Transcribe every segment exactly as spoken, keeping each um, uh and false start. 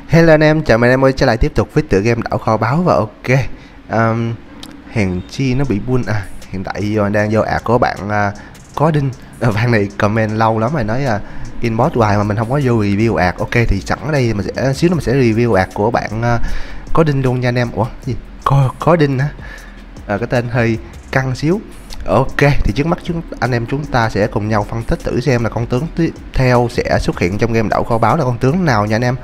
Hello anh em, chào mừng anh em ơi trở lại tiếp tục với tựa game đảo kho báu. Và ok, um, hèn chi nó bị buôn à. Hiện tại giờ đang vô ạc của bạn uh, có đinh uh, bạn này comment lâu lắm rồi, nói uh, inbox hoài mà mình không có vô review ạc. Ok thì sẵn ở đây mình sẽ xíu nữa mình sẽ review ạc của bạn uh, có đinh luôn nha anh em. Ủa gì có có đinh hả? À, cái tên hơi căng xíu. Ok thì trước mắt chúng anh em chúng ta sẽ cùng nhau phân tích thử xem là con tướng tiếp theo sẽ xuất hiện trong game đảo kho báu là con tướng nào nha anh em.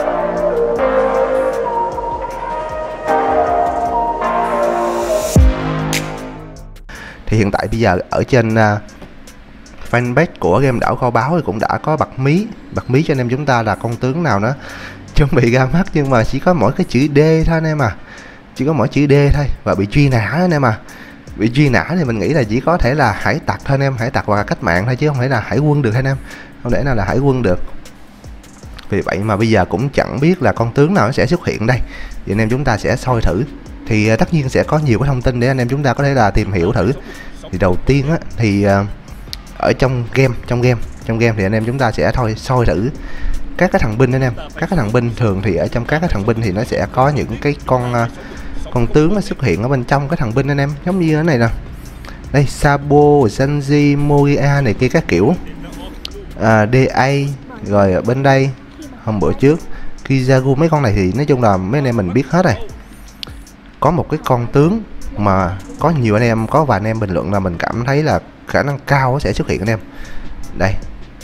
Thì hiện tại bây giờ ở trên uh, fanpage của game đảo kho báu thì cũng đã có bật mí bật mí cho anh em chúng ta là con tướng nào nó chuẩn bị ra mắt, nhưng mà chỉ có mỗi cái chữ D thôi anh em à, chỉ có mỗi chữ D thôi và bị truy nã anh em à. Bị truy nã thì mình nghĩ là chỉ có thể là hải tặc thôi anh em, hải tặc hoặc là cách mạng thôi chứ không thể là hải quân được anh em, không thể nào là hải quân được. Vì vậy mà bây giờ cũng chẳng biết là con tướng nào nó sẽ xuất hiện đây, thì anh em chúng ta sẽ soi thử. Thì uh, tất nhiên sẽ có nhiều cái thông tin để anh em chúng ta có thể là tìm hiểu thử. Thì đầu tiên á, thì uh, ở trong game trong game trong game thì anh em chúng ta sẽ thôi soi thử các cái thằng binh anh em. Các cái thằng binh thường thì ở trong các cái thằng binh thì nó sẽ có những cái con uh, con tướng nó xuất hiện ở bên trong cái thằng binh anh em, giống như thế này nè. Đây Sabo, Sanji, Moria này kia các kiểu, à, đê a. Rồi ở bên đây hôm bữa trước Kizaru, mấy con này thì nói chung là mấy anh em mình biết hết rồi. Có một cái con tướng mà có nhiều anh em, có vài anh em bình luận là mình cảm thấy là khả năng cao sẽ xuất hiện anh em. Đây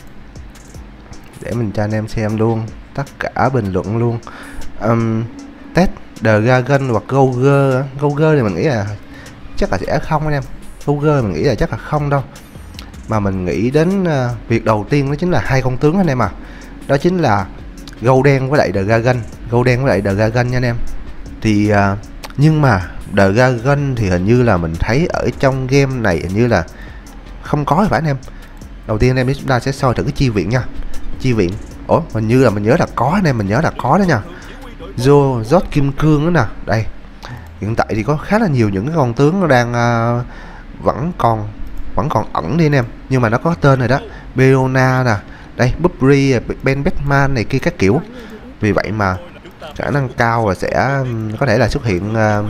để mình cho anh em xem luôn tất cả bình luận luôn. um, Test The Dragon hoặc Goger. Goger thì mình nghĩ là chắc là sẽ không anh em. Goger mình nghĩ là chắc là không đâu, mà mình nghĩ đến uh, việc đầu tiên đó chính là hai con tướng anh em à, đó chính là gâu đen với lại The Dragon. Gâu đen với lại The Dragon nha anh em. Thì uh, nhưng mà The Dragon thì hình như là mình thấy ở trong game này hình như là không có phải anh em. Đầu tiên anh em chúng ta sẽ soi thử cái chi viện nha. Chi viện, ủa hình như là mình nhớ là có anh em, mình nhớ là có đó nha. Zo, Zod Kim Cương nữa nè. Đây hiện tại thì có khá là nhiều những cái con tướng nó đang uh, vẫn còn vẫn còn ẩn đi anh em, nhưng mà nó có tên rồi đó. Beona nè, đây Burberry, Ben Batman này kia các kiểu. Vì vậy mà khả năng cao là sẽ có thể là xuất hiện. Uh,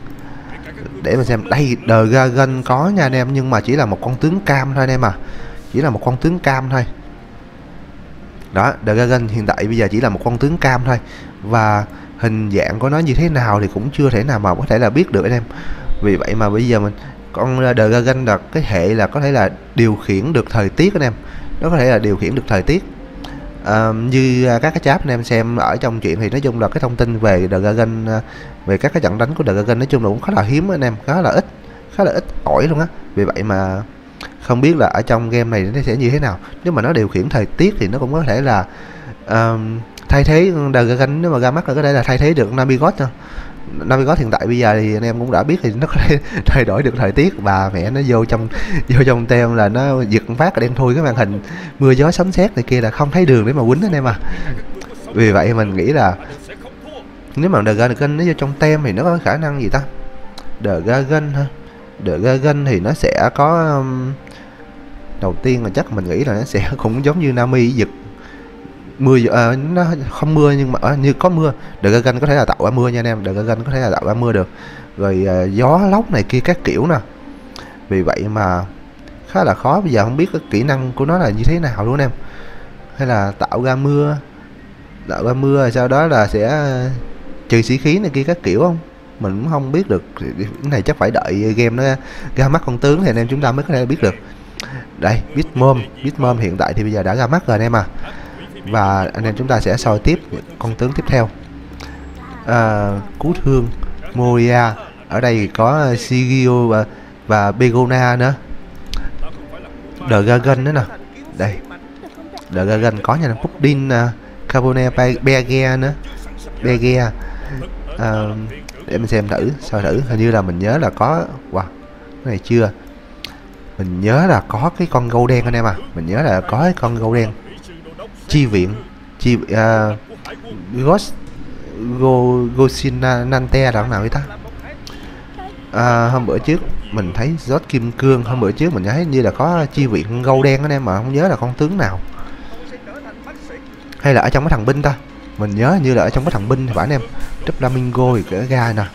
để mình xem, đây The Dragon có nha anh em, nhưng mà chỉ là một con tướng cam thôi anh em à, chỉ là một con tướng cam thôi. Đó, The Dragon hiện tại bây giờ chỉ là một con tướng cam thôi, và hình dạng của nó như thế nào thì cũng chưa thể nào mà có thể là biết được anh em. Vì vậy mà bây giờ mình con The Dragon là cái hệ là có thể là điều khiển được thời tiết anh em, nó có thể là điều khiển được thời tiết. À, như các cái chat anh em xem ở trong chuyện thì nói chung là cái thông tin về The Dragon, về các cái trận đánh của The Dragon nói chung là cũng khá là hiếm anh em, khá là ít, khá là ít ỏi luôn á. Vì vậy mà không biết là ở trong game này nó sẽ như thế nào. Nếu mà nó điều khiển thời tiết thì nó cũng có thể là uh, thay thế The Dragon, nếu mà ra mắt là có thể là thay thế được Namigot nha. Namigot hiện tại bây giờ thì anh em cũng đã biết thì nó có thể thay đổi được thời tiết, và mẹ nó vô trong vô trong tem là nó giật phát là đen thui cái màn hình, mưa gió sấm sét này kia là không thấy đường để mà quýnh anh em à. Vì vậy mình nghĩ là nếu mà The Dragon nó vô trong tem thì nó có khả năng gì ta. The Dragon ha, The Dragon thì nó sẽ có um, đầu tiên là chắc mình nghĩ là nó sẽ cũng giống như Nami giật mưa, uh, nó không mưa nhưng mà uh, như có mưa. The Dragon có thể là tạo ra mưa nha anh em, The Dragon có thể là tạo ra mưa được. Rồi uh, gió lốc này kia các kiểu nè. Vì vậy mà khá là khó, bây giờ không biết cái kỹ năng của nó là như thế nào luôn anh em. Hay là tạo ra mưa, tạo ra mưa rồi sau đó là sẽ uh, trừ sĩ khí này kia các kiểu không, mình cũng không biết được. Cái này chắc phải đợi game nó ra mắt con tướng thì anh em chúng ta mới có thể biết được. Đây Bitmom, Bitmom hiện tại thì bây giờ đã ra mắt rồi anh em à. Và anh em chúng ta sẽ soi tiếp con tướng tiếp theo. À, Cú Thương, Moria, ở đây có Shigio và, và Begona nữa. The Dragon nữa nè. Đây The Dragon có nha, Puddin, uh, Carbone, Bege nữa, Bege. À, để mình xem thử, soi thử, hình như là mình nhớ là có, wow, cái này chưa, mình nhớ là có cái con gâu đen anh em à, mình nhớ là có cái con gâu đen. Chi viện, chi uh, Ghost Go Goshin Nante là nào vậy ta? À, hôm bữa trước mình thấy Zod Kim Cương, hôm bữa trước mình thấy như là có chi viện gâu đen anh em mà không nhớ là con tướng nào. Hay là ở trong cái thằng binh ta? Mình nhớ như là ở trong cái thằng binh thì phải anh em. Flamingo thì cái gai nè.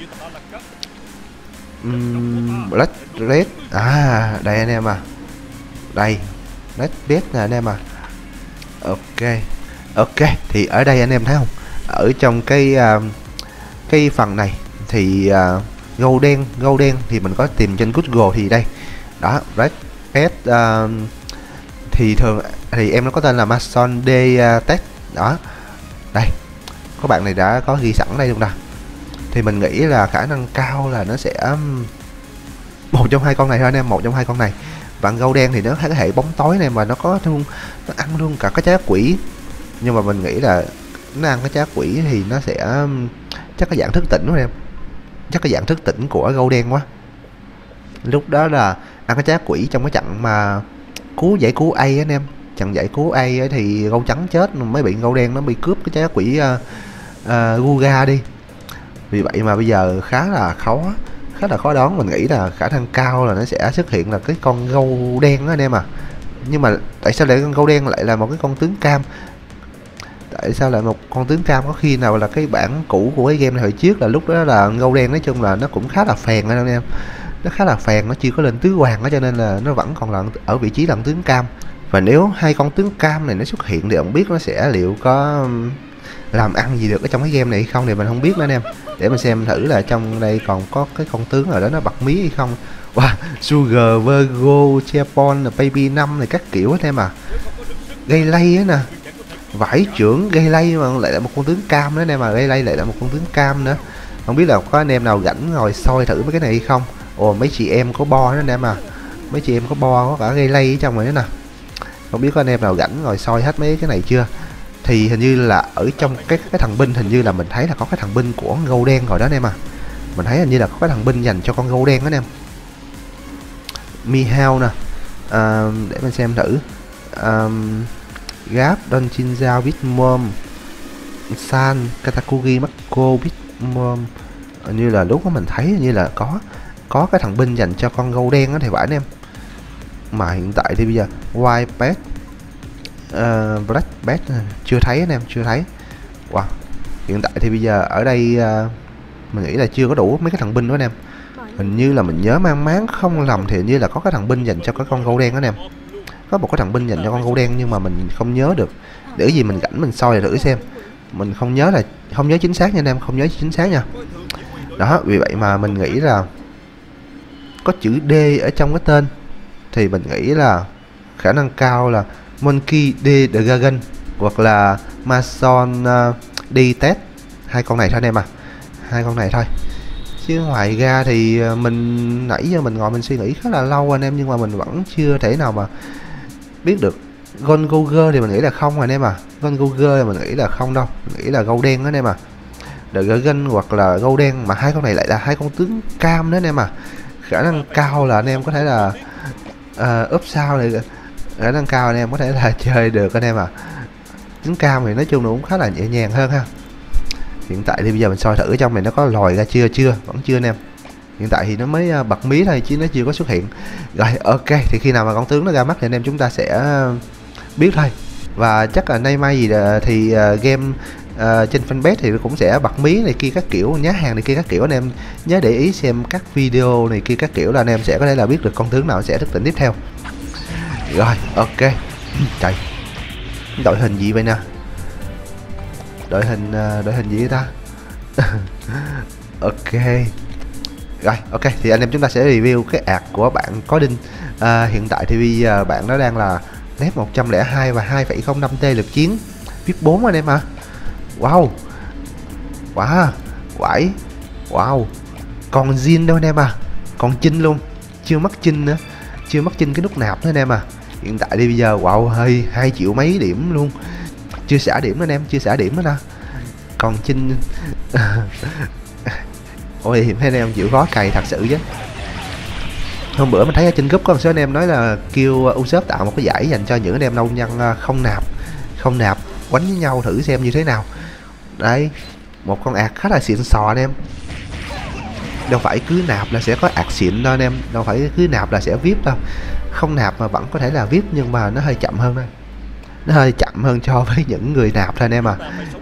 uhm, Black Red. À đây anh em à. Đây Red Red nè anh em à. Ok. Ok thì ở đây anh em thấy không, ở trong cái uh, cái phần này thì uh, gâu đen gâu đen thì mình có tìm trên Google thì đây đó, Red Red uh, thì thường thì em nó có tên là Mason D uh, Tech đó. Đây các bạn này đã có ghi sẵn đây luôn nè. Thì mình nghĩ là khả năng cao là nó sẽ một trong hai con này thôi anh em, một trong hai con này. Và gâu đen thì nó cái hệ bóng tối này mà nó có luôn, nó ăn luôn cả cái trái quỷ. Nhưng mà mình nghĩ là nó ăn cái trái quỷ thì nó sẽ chắc cái dạng thức tỉnh quá em, chắc cái dạng thức tỉnh của gâu đen quá. Lúc đó là ăn cái trái quỷ trong cái trận mà cứu giải cứu A anh em, trận giải cứu A ấy thì gâu trắng chết, mới bị gâu đen nó bị cướp cái trái quỷ uh, uh, Guga đi. Vì vậy mà bây giờ khá là khó, khá là khó đoán. Mình nghĩ là khả năng cao là nó sẽ xuất hiện là cái con gâu đen đó anh em à. Nhưng mà tại sao lại con gâu đen lại là một cái con tướng cam? Tại sao lại một con tướng cam? Có khi nào là cái bản cũ của cái game này hồi trước là lúc đó là gâu đen, nói chung là nó cũng khá là phèn anh em, nó khá là phèn, nó chưa có lên tứ hoàng đó, cho nên là nó vẫn còn là ở vị trí là tướng cam. Và nếu hai con tướng cam này nó xuất hiện thì không biết nó sẽ liệu có làm ăn gì được ở trong cái game này hay không thì mình không biết nữa anh em. Để mình xem thử là trong đây còn có cái con tướng ở đó nó bật mí hay không. Wow, Sugar, Virgo, Chapon, Baby năm này các kiểu anh em à. Gây lay á nè, vải trưởng gây lay mà lại là một con tướng cam nữa anh em à. Gây lay lại là một con tướng cam nữa. Không biết là có anh em nào rảnh ngồi soi thử mấy cái này hay không. Ồ mấy chị em có bo đó anh em à, mấy chị em có bo có cả gây lay ở trong này nữa nè. Không biết có anh em nào rảnh ngồi soi hết mấy cái này chưa. Thì hình như là ở trong cái cái thằng binh hình như là mình thấy là có cái thằng binh của gâu đen rồi đó anh em à. Mình thấy hình như là có cái thằng binh dành cho con gâu đen đó anh em. Mihao nè, à, để mình xem thử. um, Gap, Donchinza, Bitmom, San, Katakugi, Mako, Bitmom. Hình như là lúc đó mình thấy như là có có cái thằng binh dành cho con gâu đen đó thì phải anh em. Mà hiện tại thì bây giờ White Pet, uh, Black Pet chưa thấy anh em, chưa thấy. Wow. Hiện tại thì bây giờ ở đây uh, mình nghĩ là chưa có đủ mấy cái thằng binh đó anh em. Hình như là mình nhớ mang máng không lầm thì hình như là có cái thằng binh dành cho cái con gâu đen đó anh em. Có một cái thằng binh dành cho con gâu đen nhưng mà mình không nhớ được. Để gì mình rảnh mình soi thử xem. Mình không nhớ là không nhớ chính xác nha anh em, không nhớ chính xác nha. Đó, vì vậy mà mình nghĩ là có chữ D ở trong cái tên thì mình nghĩ là khả năng cao là Monkey D the Dragon hoặc là Mason uh, D Test. Hai con này thôi anh em à, hai con này thôi. Chứ ngoài ra thì mình nãy giờ mình ngồi mình suy nghĩ khá là lâu anh em, nhưng mà mình vẫn chưa thể nào mà biết được. Gold Goger thì mình nghĩ là không anh em à, Gold Goger thì mình nghĩ là không đâu, mình nghĩ là gâu đen đó anh em à. The Dragon hoặc là gâu đen, mà hai con này lại là hai con tướng cam đó anh em à. Khả năng cao là anh em có thể là uh, úp sao này, khả năng cao anh em có thể là chơi được anh em à. Tướng cam thì nói chung là cũng khá là nhẹ nhàng hơn ha. Hiện tại thì bây giờ mình soi thử ở trong này nó có lòi ra chưa, chưa vẫn chưa anh em. Hiện tại thì nó mới uh, bật mí thôi chứ nó chưa có xuất hiện. Rồi ok, thì khi nào mà con tướng nó ra mắt thì anh em chúng ta sẽ biết thôi. Và chắc là nay mai gì thì uh, game uh, trên fanpage thì cũng sẽ bật mí này kia các kiểu, nhá hàng này kia các kiểu. Anh em nhớ để ý xem các video này kia các kiểu là anh em sẽ có thể là biết được con tướng nào sẽ thức tỉnh tiếp theo. Rồi ok. Trời, đội hình gì vậy nè, đội hình uh, đội hình gì vậy ta. Ok. Rồi ok, thì anh em chúng ta sẽ review cái ạc của bạn có đinh. À, hiện tại thì bây giờ bạn nó đang là level một trăm lẻ hai và hai phẩy không năm T lực chiến, vê i pê bốn anh em à. Wow, wow, quải, wow, còn Jin đâu anh em à, còn Chinh luôn, chưa mất Chinh nữa, chưa mất Chinh cái nút nạp nữa anh em à. Hiện tại đi bây giờ wow hơi hai triệu mấy điểm luôn, chưa xả điểm nữa anh em, chưa xả điểm nữa nè, còn Chinh. Ôi hiện thấy anh em chịu khó cày thật sự chứ. Hôm bữa mình thấy ở trên group có một số anh em nói là kêu Usopp tạo một cái giải dành cho những anh em nông nhân không nạp, không nạp quánh với nhau thử xem như thế nào. Đấy, một con ạc khá là xịn sò anh em. Đâu phải cứ nạp là sẽ có ạc xịn đâu anh em, đâu phải cứ nạp là sẽ vê i pê đâu. Không nạp mà vẫn có thể là vê i pê nhưng mà nó hơi chậm hơn thôi. Nó hơi chậm hơn so với những người nạp thôi anh em à.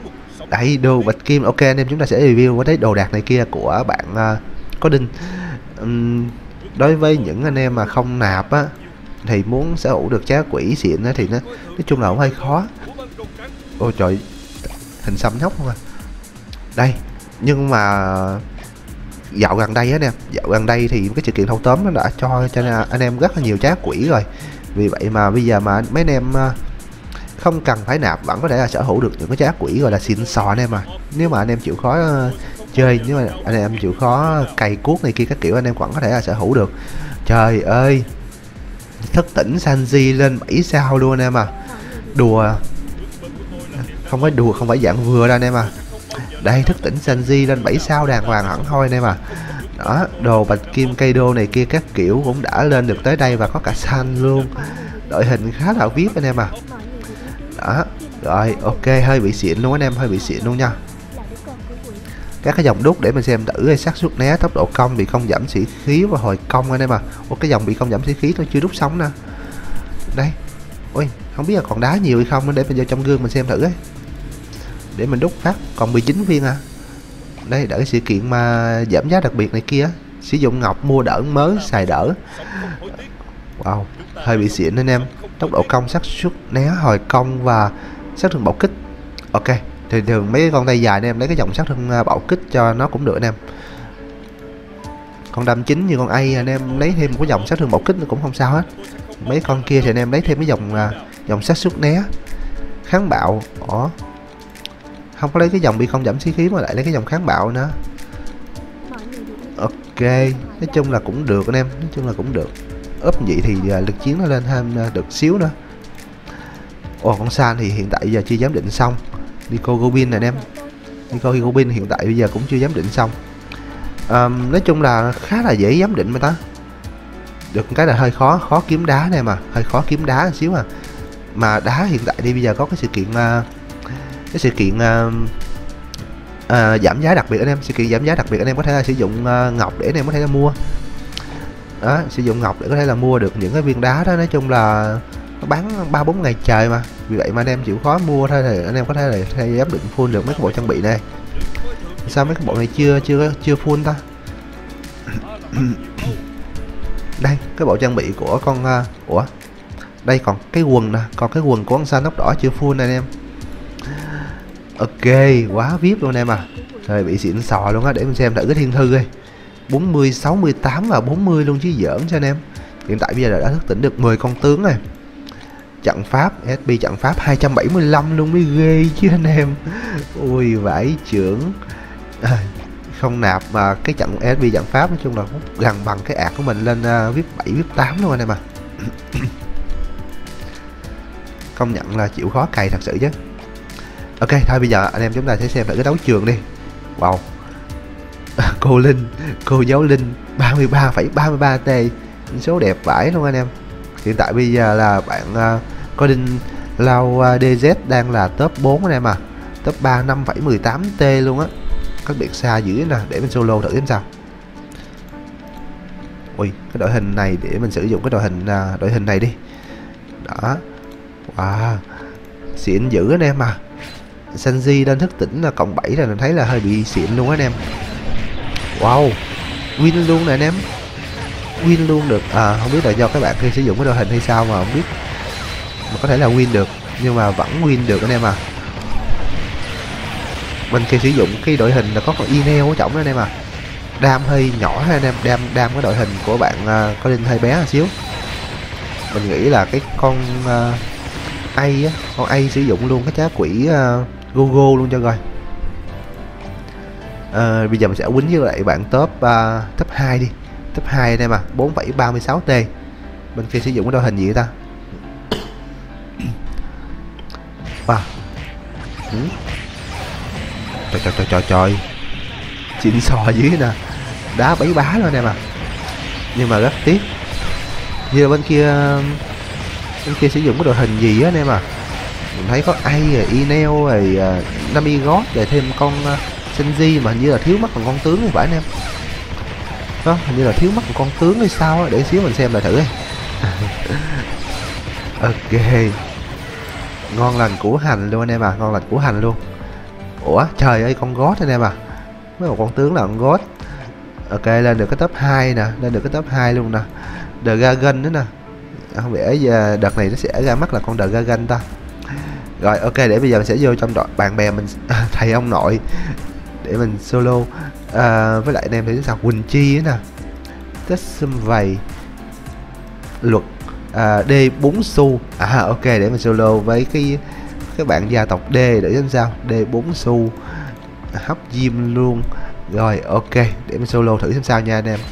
Đấy, đồ bạch kim. Ok anh em, chúng ta sẽ review với đấy đồ đạc này kia của bạn uh, có đinh. Uhm, đối với những anh em mà không nạp á thì muốn sở hữu được trái quỷ xịn á thì nó nói chung là cũng hơi khó. Ôi trời, hình xăm nhóc không à. Đây, nhưng mà dạo gần đây á anh em, dạo gần đây thì cái sự kiện thâu tóm nó đã cho cho anh em rất là nhiều trái quỷ rồi. Vì vậy mà bây giờ mà mấy anh em không cần phải nạp vẫn có thể là sở hữu được những cái trái quỷ gọi là xịn sò anh em à. Nếu mà anh em chịu khó uh, chơi, nếu mà anh em chịu khó cày cuốc này kia các kiểu, anh em vẫn có thể là sở hữu được. Trời ơi, thức tỉnh Sanji lên bảy sao luôn anh em à. Đùa không phải đùa, không phải dạng vừa đâu anh em à. Đây, thức tỉnh Sanji lên bảy sao đàng hoàng hẳn hoi anh em à. Đó, đồ bạch kim cây đô này kia các kiểu cũng đã lên được tới đây, và có cả San luôn. Đội hình khá là vip anh em à. Đó, rồi ok, hơi bị xịn luôn anh em, hơi bị xịn luôn nha. Các cái dòng đúc để mình xem thử xác suất né, tốc độ công, bị công giảm sĩ khí và hồi công anh em à. Ủa, cái dòng bị công giảm sĩ khí tôi chưa đúc xong nè. Đây, ôi không biết là còn đá nhiều hay không, để mình vô trong gương mình xem thử ấy. Để mình đúc phát còn mười chín viên à. Đây, đợi cái sự kiện mà giảm giá đặc biệt này kia, sử dụng ngọc mua đỡ mới xài đỡ. Wow, hơi bị xịn anh em. Tốc độ công, xác suất né, hồi công và sát thương bạo kích. Ok, thì thường mấy con tay dài anh em lấy cái dòng sát thương bạo kích cho nó cũng được anh em. Con đâm chính như con A anh em lấy thêm một cái dòng sát thương bạo kích nó cũng không sao hết. Mấy con kia thì anh em lấy thêm cái dòng dòng sát suất né, kháng bạo. Ủa, không có lấy cái dòng bị không giảm sĩ khí mà lại lấy cái dòng kháng bạo nữa. Ok, nói chung là cũng được anh em, nói chung là cũng được. Úp vậy thì uh, lực chiến nó lên thêm uh, được xíu nữa. Ồ, con San thì hiện tại giờ chưa giám định xong. Nico Robin này anh em, Nico Robin hiện tại bây giờ cũng chưa giám định xong. um, Nói chung là khá là dễ giám định mà ta. Được cái là hơi khó, khó kiếm đá này mà, hơi khó kiếm đá một xíu à. Mà đá hiện tại đi bây giờ có cái sự kiện uh, cái sự kiện uh, uh, giảm giá đặc biệt anh em. Sự kiện giảm giá đặc biệt anh em có thể là sử dụng uh, ngọc để anh em có thể là mua. Đó, sử dụng ngọc để có thể là mua được những cái viên đá đó. Nói chung là nó bán ba bốn ngày trời mà. Vì vậy mà anh em chịu khó mua thôi thì anh em có thể là thay giám định full được mấy cái bộ trang bị này. Sao mấy cái bộ này chưa chưa chưa full ta? Đây, cái bộ trang bị của con uh, ủa, đây còn cái quần nè, còn cái quần của con San tóc đỏ chưa full anh em. Ok, quá vip luôn em à. Thôi bị xịn sò luôn á. Để mình xem thử cái thiên thư đi. Bốn mươi, sáu mươi tám và bốn mươi luôn chứ giỡn cho anh em. Hiện tại bây giờ đã thức tỉnh được mười con tướng này. Trận pháp, ét pê trận pháp hai trăm bảy mươi lăm luôn mới ghê chứ anh em. Ui vãi trưởng à, không nạp mà cái trận ét pê trận pháp nói chung là gần bằng cái ạc của mình lên uh, vip bảy, vip tám luôn anh em à. Công nhận là chịu khó cày thật sự chứ. Ok, thôi bây giờ anh em chúng ta sẽ xem lại cái đấu trường đi. Wow. Cô Linh, cô giáo Linh ba mươi ba phẩy ba mươi ba T, số đẹp vãi luôn anh em. Hiện tại bây giờ là bạn uh, có đinh Lao uh, đê dét đang là top bốn anh em à. Top ba năm phẩy mười tám T luôn á. Cách biệt xa dữ nè, để mình solo thử xem sao. Ui, cái đội hình này để mình sử dụng cái đội hình uh, đội hình này đi. Đó. Wow. Xịn dữ anh em à. Sanji đang thức tỉnh là cộng bảy là mình thấy là hơi bị xịn luôn anh em. Wow, win luôn nè anh em, win luôn được. À không biết là do các bạn khi sử dụng cái đội hình hay sao mà không biết, mà có thể là win được nhưng mà vẫn win được anh em à. Mình khi sử dụng cái đội hình là có con Inel ở trọng đó anh em à. Đam hơi nhỏ hay anh em, đam đam cái đội hình của bạn uh, có đinh hơi bé một xíu. Mình nghĩ là cái con uh, A á, con A sử dụng luôn cái trái quỷ uh, Gogo luôn cho rồi. À, bây giờ mình sẽ quýnh với lại bạn top uh, top hai đi. Top hai anh em à, bốn phẩy ba mươi sáu T. Bên kia sử dụng cái đội hình gì ta? Wow. Ừ. Trời trời trời trời trời. Xịn sò dưới nè. Đá bấy bá luôn anh em à. Nhưng mà rất tiếc. Như bên kia bên kia sử dụng cái đội hình gì á anh em à. Mình thấy có A rồi Inel rồi uh, Namigot rồi thêm con uh, Sanji mà hình như là thiếu mất một con tướng thì phải anh em. Đó, hình như là thiếu mất một con tướng hay sao á, để xíu mình xem lại thử đi. Ok. Ngon lành củ hành luôn anh em à, ngon lành củ hành luôn. Ủa trời ơi, con God anh em à, mấy một con tướng là con God. Ok, lên được cái top hai nè, lên được cái top hai luôn nè. The Dragon nữa nè, không lẽ giờ đợt này nó sẽ ra mắt là con The Dragon ta. Rồi ok, để bây giờ mình sẽ vô trong đội bạn bè mình thầy ông nội để mình solo à, với lại anh em thấy sao. Quỳnh Chi nữa nè, Tết Xum Vầy, Luật à, D bốn xu. À ok, để mình solo với cái các bạn gia tộc D để xem sao. D bốn xu hấp diêm luôn. Rồi ok, để mình solo thử xem sao nha anh em.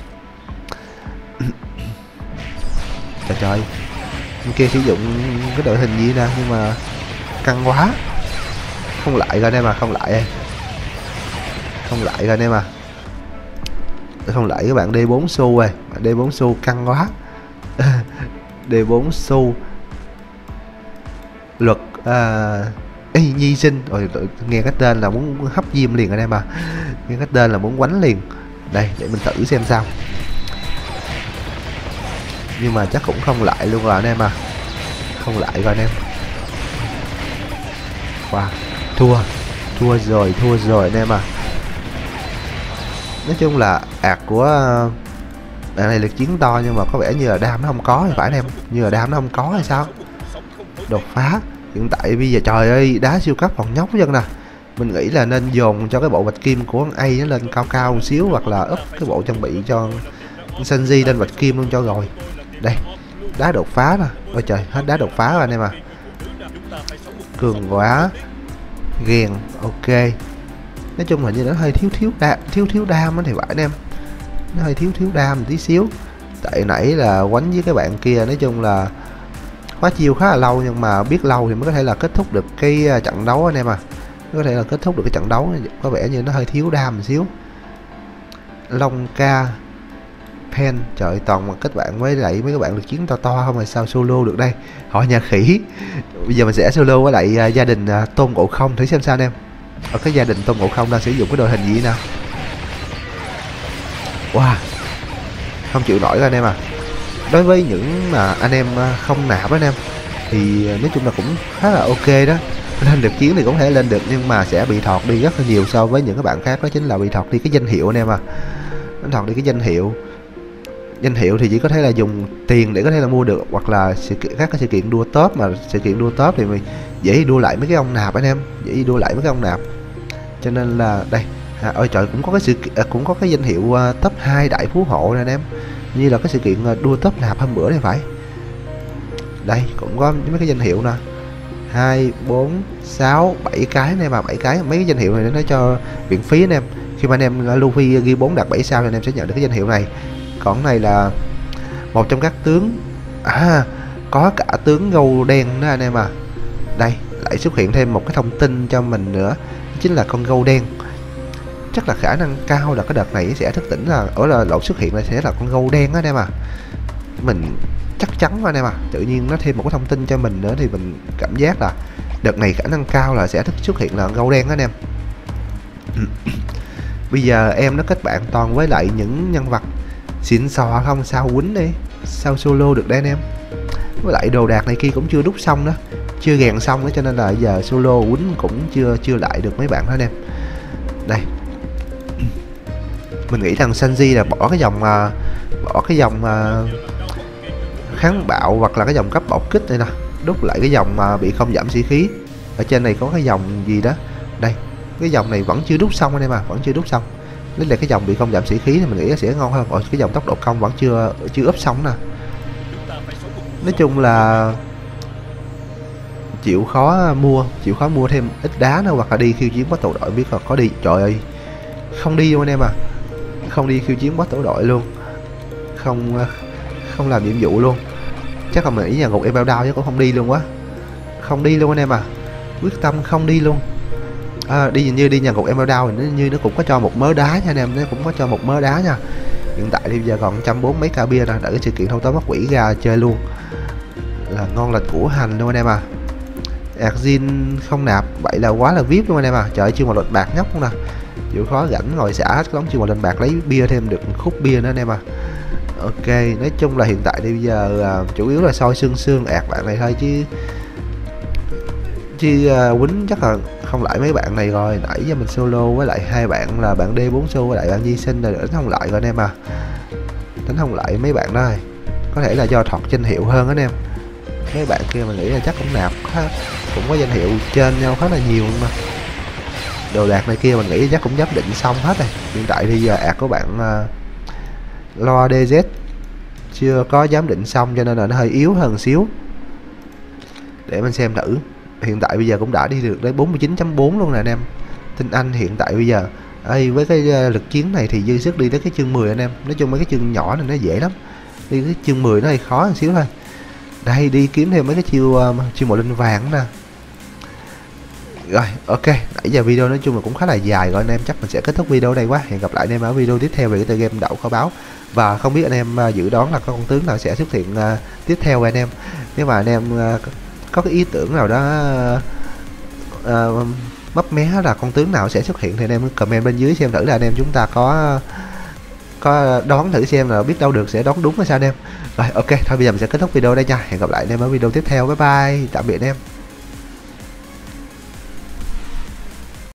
Trời trời, bên kia sử dụng cái đội hình gì nè, nhưng mà căng quá, không lại rồi anh em à, không lại không lại rồi anh em à, không lại các bạn. D bốn xu rồi, bạn D bốn xu căng quá. D bốn xu Luật à, Ê, Nhi Sinh. Rồi nghe cái tên là muốn hấp diêm liền anh em à, nghe cái tên là muốn quánh liền. Đây để mình thử xem sao, nhưng mà chắc cũng không lại luôn rồi anh em à, không lại rồi anh em. Wow, thua thua rồi, thua rồi anh em à. Nói chung là ạc của bạn này lực chiến to, nhưng mà có vẻ như là đam nó không có thì phải anh em, như là đam nó không có hay sao. Đột phá hiện tại bây giờ trời ơi, đá siêu cấp còn nhóc dân nè. Mình nghĩ là nên dồn cho cái bộ bạch kim của A nó lên cao cao một xíu, hoặc là up cái bộ trang bị cho Sanji lên bạch kim luôn cho rồi. Đây đá đột phá nè, ôi trời, hết đá đột phá rồi anh em à, cường quá, ghiền. Ok, nói chung là như nó hơi thiếu thiếu đam, thiếu thiếu đam thì phải anh em, nó hơi thiếu thiếu đam một tí xíu. Tại nãy là quánh với cái bạn kia, nói chung là khóa chiêu khá là lâu, nhưng mà biết lâu thì mới có thể là kết thúc được cái trận đấu anh em à, có thể là kết thúc được cái trận đấu. Có vẻ như nó hơi thiếu đam một xíu. Long Ca Pen, trời toàn mà kết bạn với lại mấy các bạn được chiến to to không, mà sao solo được đây, hỏi nhà khỉ. Bây giờ mình sẽ solo với lại uh, gia đình uh, Tôn Ngộ Không thử xem sao anh em. Ở cái gia đình Tôn Ngộ Không đang sử dụng cái đội hình gì nào. Wow, không chịu nổi anh em à. Đối với những mà anh em không nạp anh em thì nói chung là cũng khá là ok đó, lên được chiến thì cũng thể lên được, nhưng mà sẽ bị thọt đi rất là nhiều so với những các bạn khác, đó chính là bị thọt đi cái danh hiệu anh em à. Nó thọt đi cái danh hiệu. Danh hiệu thì chỉ có thể là dùng tiền để có thể là mua được, hoặc là sự kiện các cái sự kiện đua top, mà sự kiện đua top thì mình dễ đua lại mấy cái ông nạp anh em, dễ đua lại mấy cái ông nạp. Cho nên là đây, à, ôi trời, cũng có cái sự cũng có cái danh hiệu uh, top hai đại phú hộ nè anh em, như là cái sự kiện uh, đua top nạp hôm bữa này phải. Đây cũng có mấy cái danh hiệu nè, hai bốn sáu bảy cái này mà bảy cái. Mấy cái danh hiệu này nó cho viện phí anh em, khi mà anh em Luffy ghi bốn đạt bảy sao thì anh em sẽ nhận được cái danh hiệu này. Còn này là một trong các tướng, à có cả tướng gâu đen đó anh em à. Đây lại xuất hiện thêm một cái thông tin cho mình nữa, chính là con gâu đen. Chắc là khả năng cao là cái đợt này sẽ thức tỉnh, là ở là lộ xuất hiện là sẽ là con gâu đen đó anh em à. Mình chắc chắn anh em à, tự nhiên nó thêm một cái thông tin cho mình nữa thì mình cảm giác là đợt này khả năng cao là sẽ thức xuất hiện là gâu đen đó anh em. Bây giờ em nó kết bạn toàn với lại những nhân vật xịn sò không, sao quýnh đi, sao solo được đây anh em. Với lại đồ đạc này kia cũng chưa đúc xong đó, chưa gàn xong đó, cho nên là giờ solo quýnh cũng chưa chưa lại được mấy bạn đó anh em. Đây mình nghĩ thằng Sanji là bỏ cái dòng uh, bỏ cái dòng uh, kháng bạo hoặc là cái dòng cấp bạo kích đây nè, đúc lại cái dòng uh, bị không giảm sĩ khí. Ở trên này có cái dòng gì đó, đây cái dòng này vẫn chưa đúc xong anh em à, vẫn chưa đúc xong. Lấy lại cái dòng bị không giảm sĩ khí thì mình nghĩ sẽ ngon hơn. Ở cái dòng tốc độ công vẫn chưa chưa úp xong nè. Nói chung là chịu khó mua, chịu khó mua thêm ít đá nữa, hoặc là đi khiêu chiến quá tổ đội, biết là có đi. Trời ơi, không đi luôn anh em à, không đi khiêu chiến quá tổ đội luôn, không không làm nhiệm vụ luôn. Chắc là mình nghĩ nhà ngục em bao đau chứ cũng không đi luôn quá, không đi luôn anh em à, quyết tâm không đi luôn. À, đi như đi nhà ngục em bao đau thì nó như nó cũng có cho một mớ đá nha anh em, nó cũng có cho một mớ đá nha. Hiện tại thì giờ còn một trăm bốn mươi mấy ca bia nè, đợi cái sự kiện thâu tóm bắt quỷ ra chơi luôn là ngon lành củ hành luôn anh em à. Adjin không nạp, vậy là quá là vê i pê luôn anh em à. Trời ơi, chưa một lượt bạc nhóc luôn nè, chịu khó rảnh ngồi xả hết cái đống chưa một lên bạc lấy bia thêm được khúc bia nữa anh em à. Ok, nói chung là hiện tại thì bây giờ uh, chủ yếu là soi xương xương ạt bạn này thôi, chứ Chứ uh, quýnh chắc là không lại mấy bạn này rồi. Nãy giờ mình solo với lại hai bạn là bạn D bốn xu với lại bạn Di Sinh rồi, đánh không lại rồi anh em à. Đánh không lại mấy bạn đó rồi. Có thể là do thọt danh hiệu hơn anh em. Mấy bạn kia mình nghĩ là chắc cũng nạp khá, cũng có danh hiệu trên nhau khá là nhiều mà. Đồ đạc này kia mình nghĩ chắc cũng giám định xong hết rồi. Hiện tại thì giờ ạc của bạn uh, Lo đê dét chưa có giám định xong cho nên là nó hơi yếu hơn xíu. Để mình xem thử. Hiện tại bây giờ cũng đã đi được đến bốn mươi chín chấm bốn luôn nè anh em. Tinh Anh hiện tại bây giờ ê, với cái lực chiến này thì dư sức đi tới cái chương mười anh em. Nói chung mấy cái chương nhỏ này nó dễ lắm. Đi cái chương mười nó hơi khó một xíu thôi. Đây đi kiếm thêm mấy cái chiêu uh, chiêu mộ linh vàng nè. Rồi ok, nãy giờ video nói chung là cũng khá là dài rồi anh em, chắc mình sẽ kết thúc video ở đây quá. Hẹn gặp lại anh em ở video tiếp theo về cái tựa game đảo kho báu. Và không biết anh em uh, dự đoán là có con tướng nào sẽ xuất hiện uh, tiếp theo anh em. Nếu mà anh em uh, có cái ý tưởng nào đó uh, uh, mấp mé là con tướng nào sẽ xuất hiện thì anh em comment bên dưới xem thử là anh em chúng ta có có đoán thử xem là biết đâu được sẽ đoán đúng hay sao anh em. Rồi ok, thôi bây giờ mình sẽ kết thúc video đây nha. Hẹn gặp lại anh em ở video tiếp theo. Bye bye, tạm biệt anh em.